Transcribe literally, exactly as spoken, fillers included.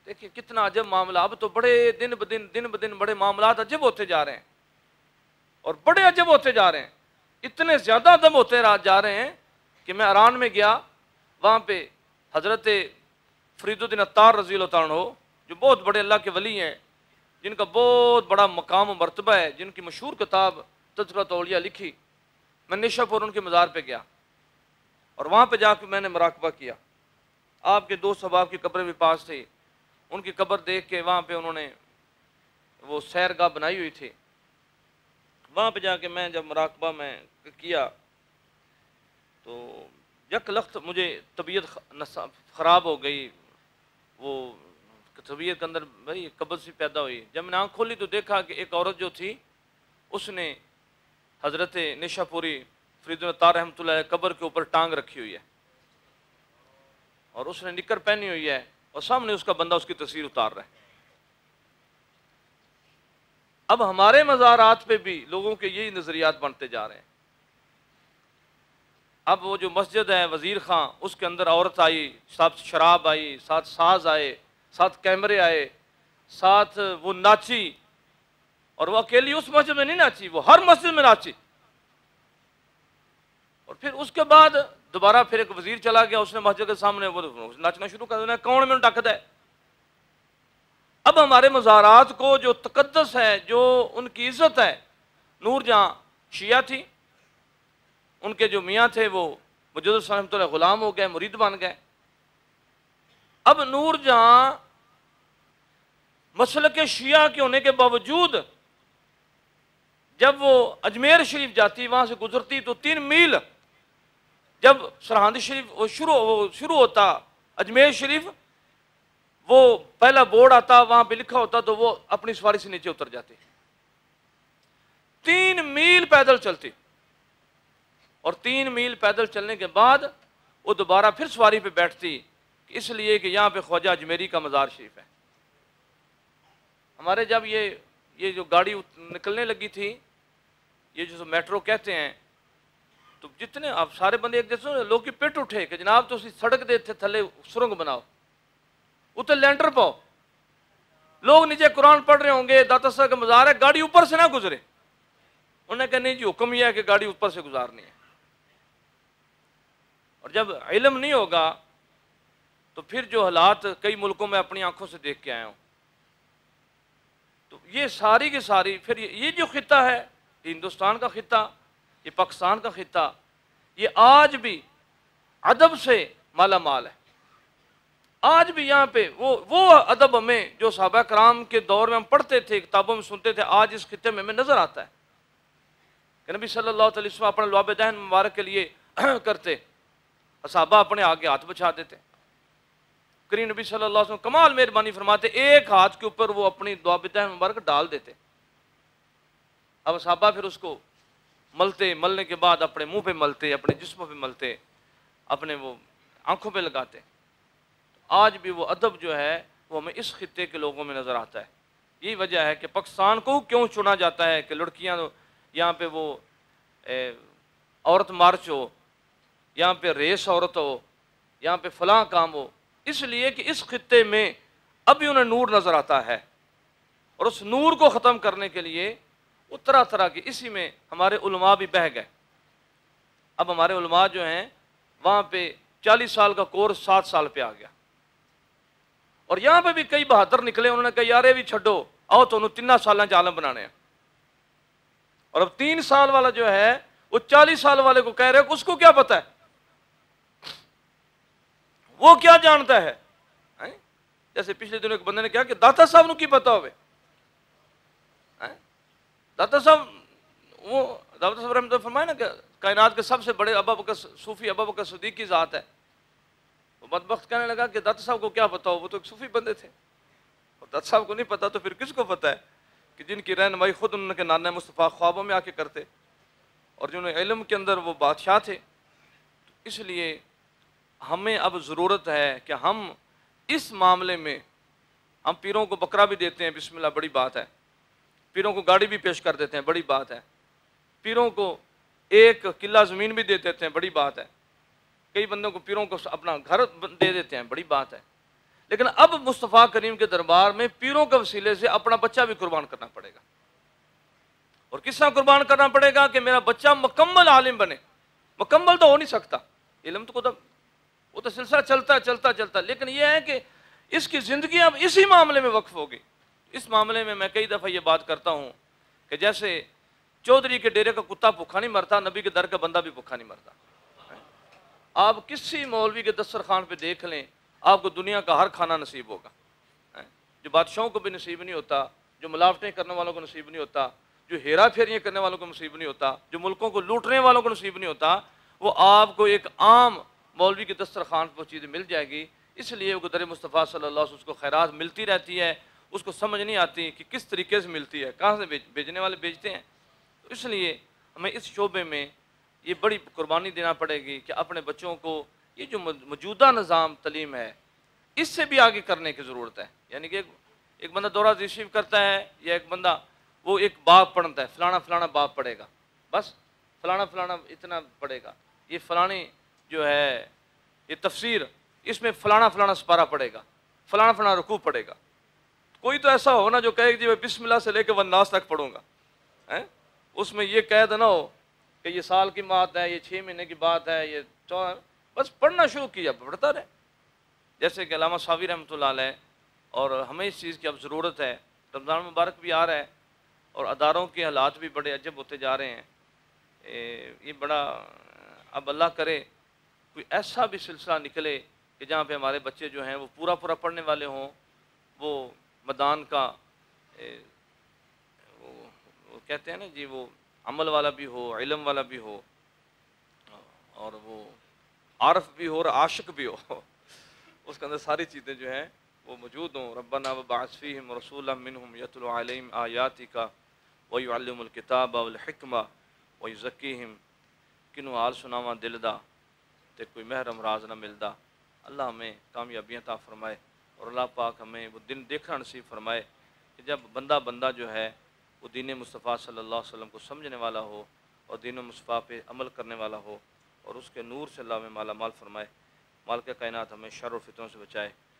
دیکھیں کتنا عجب معاملہ، اب تو بڑے دن بدن دن بدن بڑے معاملات عجب ہوتے جا رہے ہیں اور بڑے عجب ہوتے جا رہے ہیں، اتنے زیادہ عجب ہوتے جا رہے ہیں کہ میں ایران میں گیا، وہاں پہ حضرت فرید الدین عطار رضی اللہ تعالیٰ عنہ جو بہت بڑے اللہ کے ولی ہیں، جن کا بہت بڑا مقام و مرتبہ ہے، جن کی مشہور کتاب تذکرۃ اولیاء لکھی، میں نیشا پور ان کے مزار پہ گیا اور وہاں پہ جا کے میں نے مراقبہ کیا۔ آپ کے دو صحابہ کی قبریں بھی پاس تھی، ان کی قبر دیکھ کے وہاں پہ انہوں نے وہ سیرگاہ بنائی ہوئی تھی، وہاں پہ جا کے میں جب مراقبہ میں کیا تو یک لخت مجھے طبیعت خراب ہو گئی، وہ طبیعت کے اندر بھائی قبض سی پیدا ہوئی۔ جب میں نے آنکھ کھولی تو دیکھا کہ ایک عورت جو تھی اس نے حضرت نیشا پوری فرید العطار رحمۃ اللہ علیہ قبر کے اوپر ٹانگ رکھی ہوئی ہے اور اس نے نکر پہنی ہوئی ہے اور سامنے اس کا بندہ اس کی تصویر اتار رہا ہے۔ اب ہمارے مزارات پہ بھی لوگوں کے یہی نظریات بنتے جا رہے ہیں۔ اب وہ جو مسجد ہے وزیر خان، اس کے اندر عورت آئی، ساتھ شراب آئی، ساتھ ساز آئے، ساتھ کیمرے آئے، ساتھ وہ ناچی، اور وہ اکیلی اس مسجد میں نہیں ناچی، وہ ہر مسجد میں ناچی۔ اور پھر اس کے بعد دوبارہ پھر ایک وزیر چلا گیا، اس نے مسجد کے سامنے وہ ناچنا شروع کر دیا، کون میں ڈک دے۔ اب ہمارے مزارات کو جو تقدس ہے، جو ان کی عزت ہے، نور جہاں شیعہ تھی، ان کے جو میاں تھے وہ مجدد رحمۃ اللہ غلام ہو گئے، مرید بن گئے۔ اب نور جہاں مسلک شیعہ کے ہونے کے باوجود جب وہ اجمیر شریف جاتی، وہاں سے گزرتی تو تین میل جب سرہند شریف وہ شروع وہ شروع ہوتا اجمیر شریف، وہ پہلا بورڈ آتا، وہاں پہ لکھا ہوتا تو وہ اپنی سواری سے نیچے اتر جاتی، تین میل پیدل چلتی، اور تین میل پیدل چلنے کے بعد وہ دوبارہ پھر سواری پہ بیٹھتی، اس لیے کہ یہاں پہ خواجہ اجمیری کا مزار شریف ہے۔ ہمارے جب یہ یہ جو گاڑی نکلنے لگی تھی، یہ جو میٹرو کہتے ہیں، تو جتنے آپ سارے بندے ایک جیسے لوگ کی پیٹ اٹھے کہ جناب تو اسی سڑک دے تھے تھلے سرنگ بناؤ، اتنے لینڈر پاؤ، لوگ نیچے قرآن پڑھ رہے ہوں گے، داتا صاحب کا مزار ہے، گاڑی اوپر سے نہ گزرے۔ انہوں نے کہا نہیں جی حکم یہ ہے کہ گاڑی اوپر سے گزارنی ہے۔ اور جب علم نہیں ہوگا تو پھر جو حالات کئی ملکوں میں اپنی آنکھوں سے دیکھ کے آیا ہوں، تو یہ ساری کی ساری پھر یہ جو خطہ ہے، یہ ہندوستان کا خطہ، یہ پاکستان کا خطہ، یہ آج بھی ادب سے مالا مال ہے۔ آج بھی یہاں پہ وہ وہ ادب ہمیں جو صحابہ کرام کے دور میں ہم پڑھتے تھے، کتابوں میں سنتے تھے، آج اس خطے میں ہمیں نظر آتا ہے کہ نبی صلی اللہ علیہ وسلم اپنے لعاب دہن مبارک کے لیے کرتے، صحابہ اپنے آگے ہاتھ بچھا دیتے، کریم نبی صلی اللہ علیہ وسلم کمال مہربانی فرماتے، ایک ہاتھ کے اوپر وہ اپنی لعاب دہن مبارک ڈال دیتے۔ اب صحابہ پھر اس کو ملتے، ملنے کے بعد اپنے منہ پہ ملتے، اپنے جسموں پہ ملتے، اپنے وہ آنکھوں پہ لگاتے۔ آج بھی وہ ادب جو ہے وہ ہمیں اس خطے کے لوگوں میں نظر آتا ہے۔ یہی وجہ ہے کہ پاکستان کو کیوں چنا جاتا ہے کہ لڑکیاں یہاں پہ وہ عورت مارچ ہو، یہاں پہ ریس عورت ہو، یہاں پہ فلاں کام ہو، اس لیے کہ اس خطے میں ابھی انہیں نور نظر آتا ہے، اور اس نور کو ختم کرنے کے لیے وہ طرح طرح کی، اسی میں ہمارے علماء بھی بہہ گئے۔ اب ہمارے علماء جو ہیں وہاں پہ چالیس سال کا کورس سات سال پہ آ گیا، اور یہاں پہ بھی کئی بہادر نکلے، انہوں نے کہا یار یہ بھی چھڈو، آؤ تو انہوں تین سالہ عالم بنانے ہیں۔ اور اب تین سال والا جو ہے وہ چالیس سال والے کو کہہ رہے کہ اس کو کیا پتا ہے، وہ کیا جانتا ہے۔ جیسے پچھلے دنوں ایک بندے نے کہا کہ داتا صاحب نو کی پتا ہوئے، داتا صاحب وہ داتا صاحب رحمۃ اللہ فرمائے نا کہ کائنات کے سب سے بڑے ابا بکر صوفی ابا بکر صدیق کی ذات ہے۔ وہ بدبخت کہنے لگا کہ داتا صاحب کو کیا پتا ہو، وہ تو ایک صوفی بندے تھے، اور داتا صاحب کو نہیں پتا تو پھر کس کو پتا ہے کہ جن کی رہنمائی خود انہوں کے نانا مصطفیٰ خوابوں میں آ کے کرتے، اور جنہوں نے علم کے اندر وہ بادشاہ تھے۔ اس لیے ہمیں اب ضرورت ہے کہ ہم اس معاملے میں، ہم پیروں کو بکرا بھی دیتے ہیں، بسم اللہ بڑی بات ہے، پیروں کو گاڑی بھی پیش کر دیتے ہیں، بڑی بات ہے، پیروں کو ایک قلعہ زمین بھی دے دیتے ہیں، بڑی بات ہے، کئی بندوں کو پیروں کو اپنا گھر دے دیتے ہیں، بڑی بات ہے، لیکن اب مصطفیٰ کریم کے دربار میں پیروں کے وسیلے سے اپنا بچہ بھی قربان کرنا پڑے گا. اور کس طرح قربان کرنا پڑے گا کہ میرا بچہ مکمل عالم بنے. مکمل تو ہو نہیں سکتا، علم تو خود وہ تو سلسلہ چلتا چلتا چلتا، لیکن یہ ہے کہ اس کی زندگی اب اسی معاملے میں وقف ہوگی. اس معاملے میں میں کئی دفعہ یہ بات کرتا ہوں کہ جیسے چودھری کے ڈیرے کا کتا بھوکھا نہیں مرتا، نبی کے در کا بندہ بھی بھوکھا نہیں مرتا. آپ کسی مولوی کے دسترخوان پہ دیکھ لیں، آپ کو دنیا کا ہر کھانا نصیب ہوگا. جو بادشاہوں کو بھی نصیب نہیں ہوتا، جو ملاوٹیں کرنے والوں کو نصیب نہیں ہوتا، جو ہیرا پھیریاں کرنے والوں کو نصیب نہیں ہوتا، جو ملکوں کو لوٹنے والوں کو نصیب نہیں ہوتا، وہ آپ کو ایک عام مولوی کے دسترخوان پہ وہ چیزیں مل جائے گی. اس لیے وہ در مصطفیٰ صلی اللہ علیہ وسلم اس کو خیرات ملتی رہتی ہے، اس کو سمجھ نہیں آتی کہ کس طریقے سے ملتی ہے، کہاں سے بیچنے والے بیچتے ہیں. تو اس لیے ہمیں اس شعبے میں یہ بڑی قربانی دینا پڑے گی کہ اپنے بچوں کو یہ جو موجودہ نظام تعلیم ہے اس سے بھی آگے کرنے کی ضرورت ہے. یعنی کہ ایک بندہ دورہ ریسیو کرتا ہے یا ایک بندہ وہ ایک باب پڑھتا ہے، فلانا فلانا باب پڑھے گا، بس فلانا فلانا اتنا پڑھے گا، یہ فلانی جو ہے یہ تفسیر اس میں فلانا فلانا سپارہ پڑھے گا، فلانا فلانا رکوع پڑھے گا. کوئی تو ایسا ہو نا جو کہے کہ جی میں بسم اللہ سے لے کے والناس تک پڑھوں گا، اس میں یہ قید نہ ہو کہ یہ سال کی بات ہے، یہ چھ مہینے کی بات ہے، یہ چودہ، بس پڑھنا شروع کیا پڑھتا رہے. جیسے کہ علامہ صاوی رحمۃ اللہ علیہ، اور ہمیں اس چیز کی اب ضرورت ہے. رمضان مبارک بھی آ رہا ہے اور اداروں کے حالات بھی بڑے عجب ہوتے جا رہے ہیں. یہ بڑا اب اللہ کرے کوئی ایسا بھی سلسلہ نکلے کہ جہاں پہ ہمارے بچے جو ہیں وہ پورا پورا پڑھنے والے ہوں، وہ مدان کا وہ کہتے ہیں نا جی، وہ عمل والا بھی ہو، علم والا بھی ہو، اور وہ عارف بھی ہو اور عاشق بھی ہو، اس کے اندر ساری چیزیں جو ہیں وہ موجود ہوں. ربنا وبعث فیہم رسولا منہم یتلو علیہم آیاتک ویعلم الکتاب والحکمہ ویزکیہم. کنوں حال سناواں دل دا تے کوئی محرم راز نہ ملدا. اللہ ہمیں کامیابیاں عطا فرمائے اور اللہ پاک ہمیں وہ دن دیکھنا نصیب فرمائے کہ جب بندہ بندہ جو ہے وہ دین مصطفیٰ صلی اللہ علیہ وسلم کو سمجھنے والا ہو اور دین مصطفیٰ پہ عمل کرنے والا ہو، اور اس کے نور سے اللہ میں مالا مال فرمائے. مالک کائنات ہمیں شر و فتنوں سے بچائے.